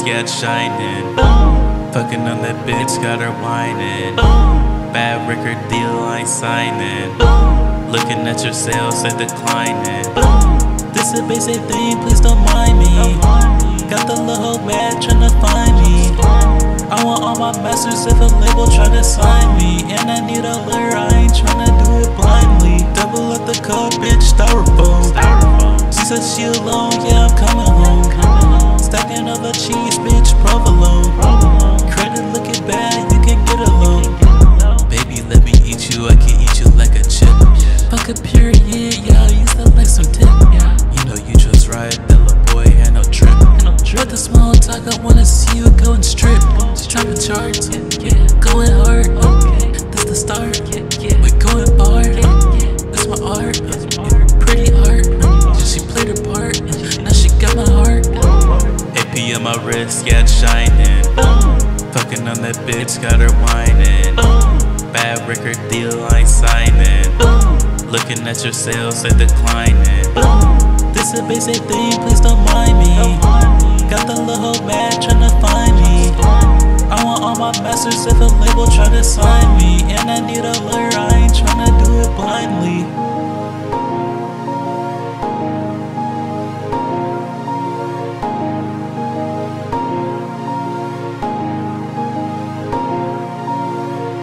got shining. Fucking on that bitch, got her whining. Bad record deal, I ain't signing. Looking at your sales, they declining. This a basic thing, please don't mind me. Got the little mad tryna find me. I want all my masters if a label try to sign me. And I need a lure, I ain't tryna do it blindly. Double up the cup, bitch, styrofoam. She said she alone, yeah, I'm coming home. Stacking up the cheese, bitch, provolone. Credit looking bad, you can get a loan. Baby, let me eat you, I can eat you like a chip. Fuck a period, yeah, I used to like some tip. You know you just right, that little boy had no trip. With the small talk, I wanna see you go and strip. Dropping charts, going hard. This the start, we going far. This my art, pretty art. She played her part, now she got my heart. AP on my wrist, got shining. Fucking on that bitch, got her whining. Bad record deal, I ain't signing. Looking at your sales, they declining. This a basic thing, please don't mind me. Got the little mad tryna find me. I want all my masters if a label try to sign me. And I need a lure, I ain't tryna do it